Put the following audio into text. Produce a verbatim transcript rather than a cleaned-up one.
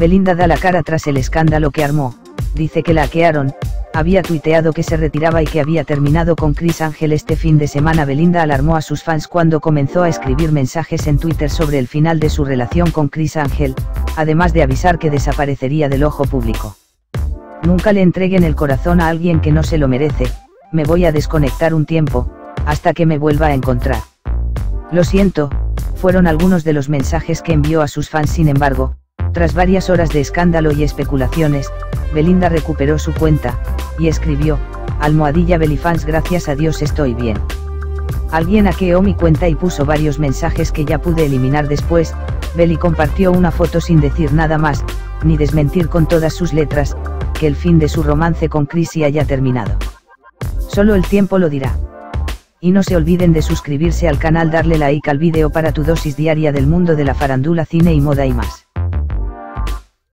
Belinda da la cara tras el escándalo que armó, dice que la hackearon, había tuiteado que se retiraba y que había terminado con Criss Angel este fin de semana. Belinda alarmó a sus fans cuando comenzó a escribir mensajes en Twitter sobre el final de su relación con Criss Angel, además de avisar que desaparecería del ojo público. Nunca le entreguen el corazón a alguien que no se lo merece, me voy a desconectar un tiempo, hasta que me vuelva a encontrar. Lo siento, fueron algunos de los mensajes que envió a sus fans. Sin embargo, tras varias horas de escándalo y especulaciones, Belinda recuperó su cuenta, y escribió, almohadilla Belifans, gracias a Dios estoy bien. Alguien hackeó mi cuenta y puso varios mensajes que ya pude eliminar después. Beli compartió una foto sin decir nada más, ni desmentir con todas sus letras, que el fin de su romance con Chrissy haya terminado. Solo el tiempo lo dirá. Y no se olviden de suscribirse al canal, darle like al vídeo para tu dosis diaria del mundo de la farándula, cine y moda y más.